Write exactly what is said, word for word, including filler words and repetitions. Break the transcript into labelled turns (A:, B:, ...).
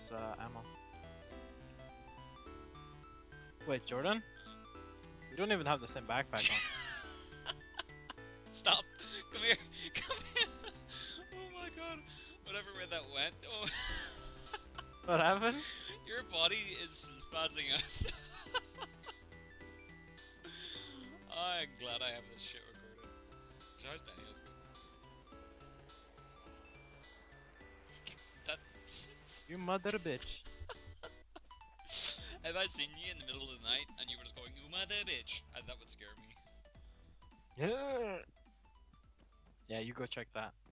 A: use uh, ammo. Wait, Jordan? You don't even have the same backpack on.
B: Stop! Come here! Come here! Oh my god! Whatever way that went. Oh.
A: What happened?
B: Your body is spazzing out. I'm glad I have this shit recorded. How's Daniel's going? That...
A: You mother bitch.
B: Have I seen you in the middle of the night and you were just going, "Ooh, mother bitch," and that would scare me.
A: Yeah. Yeah, you go check that.